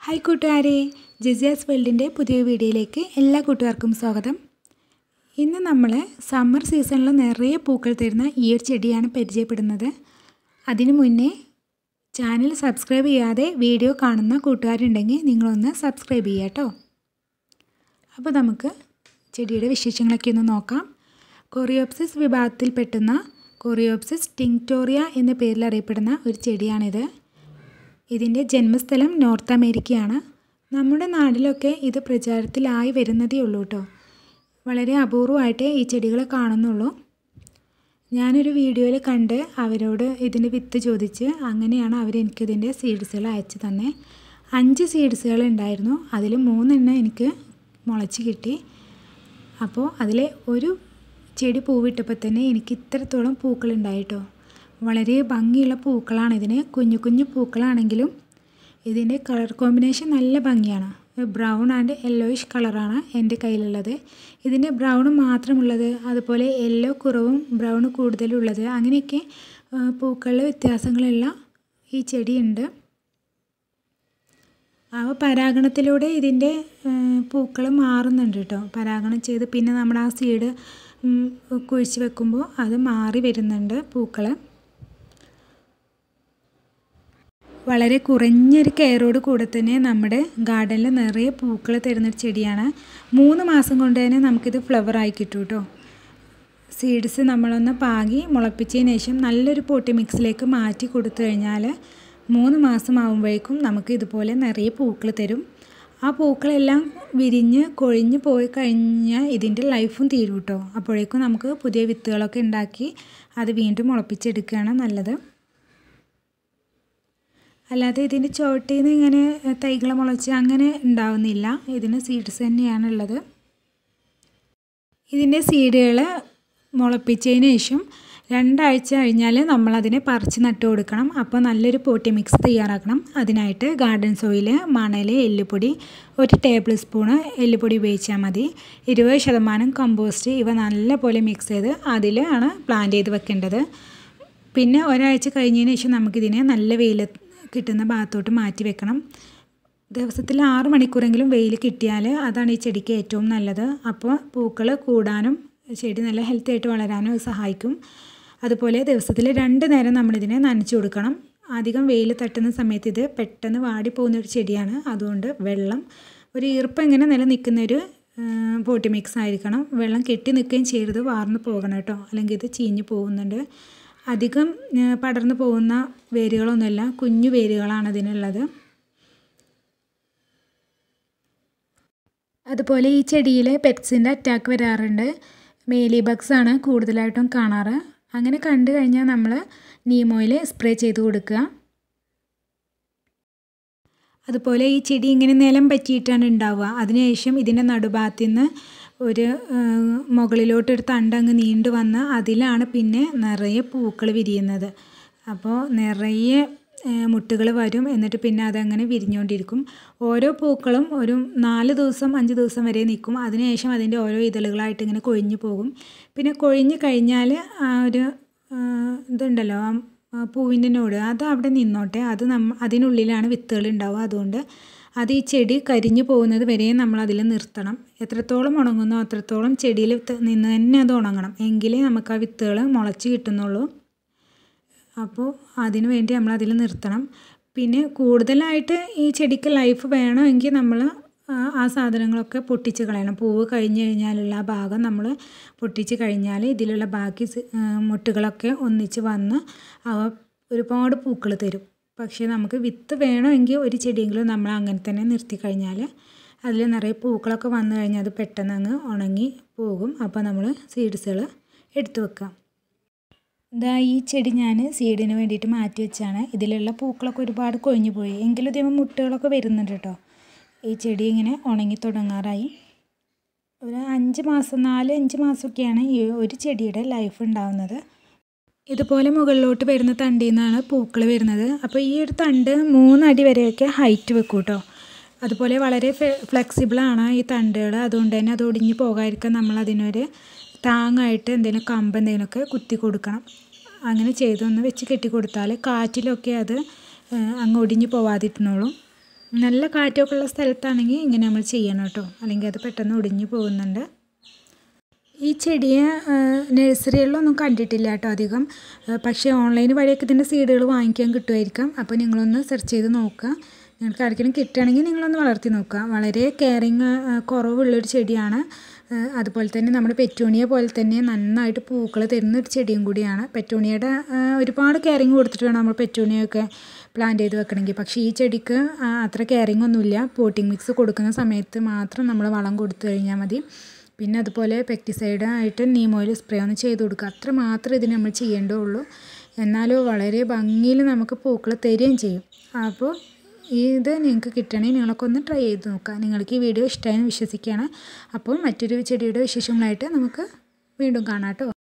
Hi കൂട്ടുകാരെ, ജിസിയാസ് വേൾഡിൻ്റെ പുതിയ വീഡിയോയിലേക്ക് എല്ലാ കൂട്ടുകാർക്കും സ്വാഗതം. ഇന്ന് നമ്മൾ സമ്മർ സീസണിൽ നിറയെ പൂക്കൾ തരുന്ന ഈ ഒരു ചെടിയാണ് പരിചയപ്പെടുന്നത്. അതിനു മുന്നേ ചാനൽ സബ്സ്ക്രൈബ് ചെയ്യാതെ വീഡിയോ കാണുന്ന കൂട്ടുകാരുണ്ടെങ്കിൽ നിങ്ങളൊന്ന് സബ്സ്ക്രൈബ് ചെയ്യുക കേട്ടോ. അപ്പോൾ നമുക്ക് ചെടിയുടെ വിശേഷങ്ങളൊക്കെ ഒന്ന് നോക്കാം. കോറിയോപ്സിസ് വിഭാഗത്തിൽ പെട്ടുന്ന കോറിയോപ്സിസ് ടിങ്ക്ടോറിയ എന്ന പേരിൽ അറിയപ്പെടുന്ന ഒരു ചെടിയാണിത്. ഇതിൻ്റെ ജന്മസ്ഥലം നോർത്ത് അമേരിക്കയാണ്. നമ്മുടെ നാട്ടിലൊക്കെ ഇത് പ്രചാരത്തിലായി വരുന്നതേ ഉള്ളൂ കേട്ടോ. വളരെ അപൂർവമായിട്ടേ ഈ ചെടികൾ കാണുന്നുള്ളൂ. ഞാനൊരു വീഡിയോയിൽ കണ്ട് അവരോട് ഇതിൻ്റെ വിത്ത് ചോദിച്ച് അങ്ങനെയാണ് അവരെനിക്കിതിൻ്റെ സീഡ്സുകൾ അയച്ചു തന്നെ. 5 സീഡ്സുകൾ ഉണ്ടായിരുന്നു. അതിൽ 3 എണ്ണം എനിക്ക് മുളച്ച് കിട്ടി. അപ്പോൾ അതിൽ ഒരു ചെടി പൂവിട്ടപ്പോൾ തന്നെ എനിക്ക് ഇത്രത്തോളം പൂക്കളുണ്ടായിട്ടോ. വളരെ ഭംഗിയുള്ള പൂക്കളാണ് ഇതിന്. കുഞ്ഞു കുഞ്ഞു പൂക്കളാണെങ്കിലും ഇതിൻ്റെ കളർ കോമ്പിനേഷൻ നല്ല ഭംഗിയാണ്. ബ്രൗൺ ആൻഡ് യെല്ലോയിഷ് കളറാണ് എൻ്റെ കയ്യിലുള്ളത്. ഇതിൻ്റെ ബ്രൗൺ മാത്രമുള്ളത്, അതുപോലെ യെല്ലോ കുറവും ബ്രൗൺ കൂടുതലുള്ളത്, അങ്ങനെയൊക്കെ പൂക്കളിലെ വ്യത്യാസങ്ങളുള്ള ഈ ചെടിയുണ്ട്. പരാഗണത്തിലൂടെ ഇതിൻ്റെ പൂക്കൾ മാറുന്നുണ്ട് കേട്ടോ. പരാഗണം ചെയ്ത് പിന്നെ നമ്മൾ ആ സീഡ് കുഴിച്ച് വെക്കുമ്പോൾ അത് മാറി വരുന്നുണ്ട് പൂക്കൾ. വളരെ കുറഞ്ഞൊരു കെയറോട് കൂടെ തന്നെ നമ്മുടെ ഗാർഡനിൽ നിറയെ പൂക്കൾ തരുന്നൊരു ചെടിയാണ്. 3 മാസം കൊണ്ട് തന്നെ നമുക്കിത് ഫ്ലവർ ആയി കിട്ടും കേട്ടോ. സീഡ്സ് നമ്മളൊന്ന് പാകി മുളപ്പിച്ചതിന് ശേഷം നല്ലൊരു പോട്ടി മിക്സിലേക്ക് മാറ്റി കൊടുത്തു കഴിഞ്ഞാൽ 3 മാസം ആകുമ്പോഴേക്കും നമുക്ക് ഇതുപോലെ നിറയെ പൂക്കൾ തരും. ആ പൂക്കളെല്ലാം വിരിഞ്ഞ് കൊഴിഞ്ഞ് പോയി കഴിഞ്ഞാൽ ഇതിൻ്റെ ലൈഫും തീരും കേട്ടോ. അപ്പോഴേക്കും നമുക്ക് പുതിയ വിത്തുകളൊക്കെ ഉണ്ടാക്കി അത് വീണ്ടും മുളപ്പിച്ചെടുക്കുകയാണ് നല്ലത്. അല്ലാതെ ഇതിൻ്റെ ചുവട്ടിൽ നിന്ന് ഇങ്ങനെ തൈകൾ മുളച്ച് അങ്ങനെ ഉണ്ടാവുന്നില്ല. ഇതിന് സീഡ്സ് തന്നെയാണുള്ളത്. ഇതിൻ്റെ സീഡുകൾ മുളപ്പിച്ചതിന് ശേഷം 2 ആഴ്ച കഴിഞ്ഞാൽ നമ്മളതിനെ പറിച്ച് നട്ട് കൊടുക്കണം. അപ്പോൾ നല്ലൊരു പോട്ടി മിക്സ് തയ്യാറാക്കണം. അതിനായിട്ട് ഗാർഡൻ സോയിൽ, മണൽ, എല്ലുപൊടി, 1 ടേബിൾ സ്പൂണ് എല്ലുപൊടി ഉപയോഗിച്ചാൽ മതി. 20% കമ്പോസ്റ്റ് ഇവ നല്ലപോലെ മിക്സ് ചെയ്ത് അതിലാണ് പ്ലാന്റ് ചെയ്ത് വെക്കേണ്ടത്. പിന്നെ ഒരാഴ്ച കഴിഞ്ഞതിന് ശേഷം നമുക്കിതിനെ നല്ല വെയിൽ കിട്ടുന്ന ഭാഗത്തോട്ട് മാറ്റി വെക്കണം. ദിവസത്തിൽ 6 മണിക്കൂറെങ്കിലും വെയിൽ കിട്ടിയാൽ അതാണ് ഈ ചെടിക്ക് ഏറ്റവും നല്ലത്. അപ്പോൾ പൂക്കൾ കൂടാനും ചെടി നല്ല ഹെൽത്തി ആയിട്ട് വളരാനും സഹായിക്കും. അതുപോലെ ദിവസത്തിൽ 2 നേരം നമ്മളിതിനെ നനച്ചു കൊടുക്കണം. അധികം വെയിൽ തട്ടുന്ന സമയത്ത് ഇത് പെട്ടെന്ന് വാടിപ്പോകുന്നൊരു ചെടിയാണ്. അതുകൊണ്ട് വെള്ളം ഒരു ഈർപ്പം ഇങ്ങനെ നിലനിൽക്കുന്നൊരു പോട്ടി മിക്സ് ആയിരിക്കണം. വെള്ളം കെട്ടി നിൽക്കുകയും ചെയ്യരുത്, വാർന്ന് പോകണം കേട്ടോ. അല്ലെങ്കിൽ ഇത് ചീഞ്ഞ് പോകുന്നുണ്ട്. അധികം പടർന്നു പോകുന്ന വേരുകളൊന്നുമല്ല, കുഞ്ഞു വേരുകളാണ് ഇതിനുള്ളത്. അതുപോലെ ഈ ചെടിയിൽ പെറ്റ്സിൻ്റെ അറ്റാക്ക് വരാറുണ്ട്. മേലി ബഗ്സ് ആണ് കൂടുതലായിട്ടും കാണാറ്. അങ്ങനെ കണ്ടു കഴിഞ്ഞാൽ നമ്മൾ നീം ഓയിൽ സ്പ്രേ ചെയ്ത് കൊടുക്കുക. അതുപോലെ ഈ ചെടി ഇങ്ങനെ നിലം പറ്റിയിട്ടാണ് ഉണ്ടാവുക. അതിനുശേഷം ഇതിൻ്റെ നടുഭാഗത്തു നിന്ന് ഒരു മുകളിലോട്ടൊരു തണ്ടങ്ങ് നീണ്ടു വന്ന് അതിലാണ് പിന്നെ നിറയെ പൂക്കൾ വിരിയുന്നത്. അപ്പോൾ നിറയെ മുട്ടുകൾ വരും. എന്നിട്ട് പിന്നെ അതങ്ങനെ വിരിഞ്ഞുകൊണ്ടിരിക്കും. ഓരോ പൂക്കളും ഒരു 4 ദിവസം 5 ദിവസം വരെ നിൽക്കും. അതിനുശേഷം അതിൻ്റെ ഓരോ ഇതളുകളായിട്ട് ഇങ്ങനെ കൊഴിഞ്ഞു പോകും. പിന്നെ കൊഴിഞ്ഞു കഴിഞ്ഞാൽ ആ ഒരു ഇതുണ്ടല്ലോ, പൂവിൻ്റെ നോട്, അത് അവിടെ നിന്നോട്ടെ. അത് അതിനുള്ളിലാണ് വിത്തുകൾ ഉണ്ടാവുക. അതുകൊണ്ട് അത് ഈ ചെടി കരിഞ്ഞു പോകുന്നത് വരെ നമ്മൾ അതിൽ നിർത്തണം. എത്രത്തോളം ഉണങ്ങുന്നോ അത്രത്തോളം ചെടിയിൽ നിന്ന് തന്നെ അത് ഉണങ്ങണം. എങ്കിലേ നമുക്ക് ആ വിത്തുകൾ മുളച്ച് കിട്ടുന്നുള്ളൂ. അപ്പോൾ അതിനു വേണ്ടി നമ്മൾ അതിൽ നിർത്തണം. പിന്നെ കൂടുതലായിട്ട് ഈ ചെടിക്ക് ലൈഫ് വേണമെങ്കിൽ നമ്മൾ ആ സാധനങ്ങളൊക്കെ പൊട്ടിച്ച് കളയണം. പൂവ് കഴിഞ്ഞ് കഴിഞ്ഞാലുള്ള ആ ഭാഗം നമ്മൾ പൊട്ടിച്ച് കഴിഞ്ഞാൽ ഇതിലുള്ള ബാക്കി മുട്ടുകളൊക്കെ ഒന്നിച്ച് വന്ന് അവ ഒരുപാട് പൂക്കൾ തരും. പക്ഷേ നമുക്ക് വിത്ത് വേണമെങ്കിൽ ഒരു ചെടിയെങ്കിലും നമ്മൾ അങ്ങനെ തന്നെ നിർത്തി കഴിഞ്ഞാൽ അതിൽ നിറയെ പൂക്കളൊക്കെ വന്നു കഴിഞ്ഞാൽ അത് പെട്ടെന്ന് അങ്ങ് ഉണങ്ങി പോകും. അപ്പോൾ നമ്മൾ സീഡ്സുകൾ എടുത്തു വെക്കാം. ഇതാ ഈ ചെടി ഞാൻ സീഡിന് വേണ്ടിയിട്ട് മാറ്റി വെച്ചാണ്. ഇതിലുള്ള പൂക്കളൊക്കെ ഒരുപാട് കൊഴിഞ്ഞു പോയി. എങ്കിലും ഇതേ മുട്ടുകളൊക്കെ വരുന്നുണ്ട് കേട്ടോ. ഈ ചെടി ഇങ്ങനെ ഉണങ്ങി തുടങ്ങാറായി. ഒരു 5 മാസം 4-5 മാസമൊക്കെയാണ് ഈ ഒരു ചെടിയുടെ ലൈഫ് ഉണ്ടാവുന്നത്. ഇതുപോലെ മുകളിലോട്ട് വരുന്ന തണ്ടിൽ നിന്നാണ് പൂക്കൾ വരുന്നത്. അപ്പോൾ ഈ ഒരു തണ്ട് 3 അടി വരെയൊക്കെ ഹൈറ്റ് വെക്കും കേട്ടോ. അതുപോലെ വളരെ ഫ്ലെക്സിബിളാണ് ഈ തണ്ടുകൾ. അതുകൊണ്ട് തന്നെ അത് ഒടിഞ്ഞു പോകാതിരിക്കാൻ നമ്മൾ അതിനൊരു താങ്ങായിട്ട് എന്തെങ്കിലും കമ്പ് എന്തെങ്കിലുമൊക്കെ കുത്തി കൊടുക്കണം. അങ്ങനെ ചെയ്തൊന്ന് വെച്ച് കെട്ടി കൊടുത്താൽ കാറ്റിലൊക്കെ അത് അങ്ങ് ഒടിഞ്ഞു പോവാതിരുന്നോളും. നല്ല കാറ്റൊക്കെ ഉള്ള സ്ഥലത്താണെങ്കിൽ ഇങ്ങനെ നമ്മൾ ചെയ്യണം കേട്ടോ, അല്ലെങ്കിൽ അത് പെട്ടെന്ന് ഒടിഞ്ഞു പോകുന്നുണ്ട്. ഈ ചെടിയെ നഴ്സറികളിലൊന്നും കണ്ടിട്ടില്ല കേട്ടോ അധികം, പക്ഷേ ഓൺലൈൻ വഴിയൊക്കെ ഇതിൻ്റെ സീഡുകൾ വാങ്ങിക്കാൻ കിട്ടുമായിരിക്കാം. അപ്പോൾ നിങ്ങളൊന്ന് സെർച്ച് ചെയ്ത് നോക്കുക. നിങ്ങൾക്ക് ആർക്കെങ്കിലും കിട്ടുകയാണെങ്കിൽ നിങ്ങളൊന്ന് വളർത്തി നോക്കുക. വളരെ കെയറിങ് കുറവുള്ളൊരു ചെടിയാണ്. അതുപോലെ തന്നെ നമ്മുടെ പെറ്റൂണിയ പോലെ തന്നെ നന്നായിട്ട് പൂക്കൾ തരുന്നൊരു ചെടിയും കൂടിയാണ്. പെറ്റൂണിയയുടെ ഒരുപാട് കെയറിങ് കൊടുത്തിട്ട് വേണം നമ്മൾ പെറ്റൂണിയൊക്കെ പ്ലാന്റ് ചെയ്ത് വെക്കണമെങ്കിൽ. പക്ഷേ ഈ ചെടിക്ക് അത്ര കെയറിങ് ഒന്നുമില്ല. പോട്ടിംഗ് മിക്സ് കൊടുക്കുന്ന സമയത്ത് മാത്രം നമ്മൾ വളം കൊടുത്തു കഴിഞ്ഞാൽ മതി. പിന്നെ അതുപോലെ പെസ്റ്റിസൈഡ് ആയിട്ട് നീം ഓയിൽ സ്പ്രേ ഒന്ന് ചെയ്ത് കൊടുക്കുക. അത്ര മാത്രമേ ഇതിന് നമ്മൾ ചെയ്യേണ്ടതുള്ളൂ. എന്നാലും വളരെ ഭംഗിയിൽ നമുക്ക് പൂക്കൾ തരികയും ചെയ്യും. അപ്പോൾ ഇത് നിങ്ങൾക്ക് കിട്ടണമെങ്കിൽ നിങ്ങളൊക്കെ ഒന്ന് ട്രൈ ചെയ്ത് നോക്കുക. നിങ്ങൾക്ക് ഈ വീഡിയോ ഇഷ്ടമായെന്ന് വിശ്വസിക്കുകയാണ്. അപ്പോൾ മറ്റൊരു ചെടിയുടെ വിശേഷങ്ങളായിട്ട് നമുക്ക് വീണ്ടും കാണാം കേട്ടോ.